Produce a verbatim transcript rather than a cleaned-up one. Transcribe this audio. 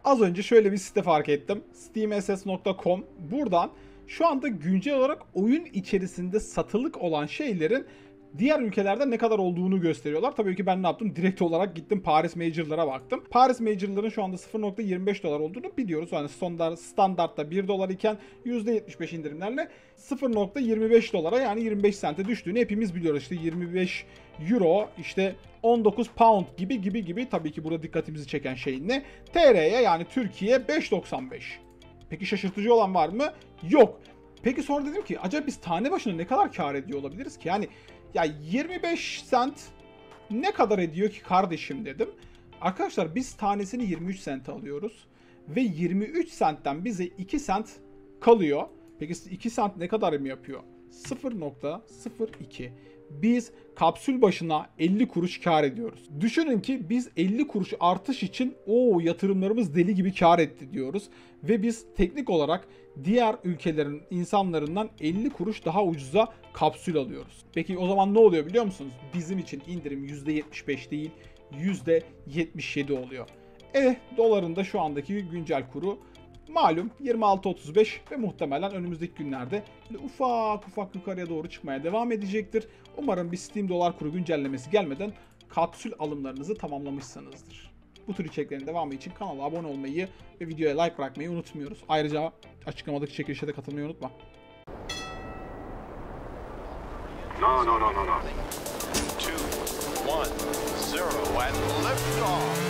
Az önce şöyle bir site fark ettim. steam s s nokta com. Buradan şu anda güncel olarak oyun içerisinde satılık olan şeylerin diğer ülkelerde ne kadar olduğunu gösteriyorlar. Tabii ki ben ne yaptım? Direkt olarak gittim Paris Major'lara baktım. Paris Major'ların şu anda sıfır nokta yirmi beş dolar olduğunu biliyoruz. Yani standart, standartta bir dolar iken yüzde yetmiş beş indirimlerle sıfır nokta yirmi beş dolara yani yirmi beş sente düştüğünü hepimiz biliyoruz. İşte yirmi beş euro, işte on dokuz pound gibi gibi gibi. Tabii ki burada dikkatimizi çeken şey ne? T R'ye yani Türkiye beş doksan beş. Peki şaşırtıcı olan var mı? Yok. Peki sonra dedim ki acaba biz tane başına ne kadar kar ediyor olabiliriz ki? Yani ya yirmi beş sent ne kadar ediyor ki kardeşim dedim. Arkadaşlar biz tanesini yirmi üç sente alıyoruz. Ve yirmi üç sentten bize iki sent kalıyor. Peki iki sent ne kadar mı yapıyor? sıfır nokta sıfır iki. Biz kapsül başına elli kuruş kar ediyoruz. Düşünün ki biz elli kuruş artış için o yatırımlarımız deli gibi kar etti diyoruz. Ve biz teknik olarak diğer ülkelerin insanlarından elli kuruş daha ucuza kapsül alıyoruz. Peki o zaman ne oluyor biliyor musunuz? Bizim için indirim yüzde yetmiş beş değil yüzde yetmiş yedi oluyor. Eh doların da şu andaki güncel kuru malum yirmi altı otuz beş ve muhtemelen önümüzdeki günlerde ufak ufak yukarıya doğru çıkmaya devam edecektir. Umarım bir Steam dolar kuru güncellemesi gelmeden kapsül alımlarınızı tamamlamışsınızdır. Bu tür içeriklerin devamı için kanala abone olmayı ve videoya like bırakmayı unutmuyoruz. Ayrıca açıklamadaki çekilişe de katılmayı unutma. No, no, no, no, no. two, one, zero, and lift off.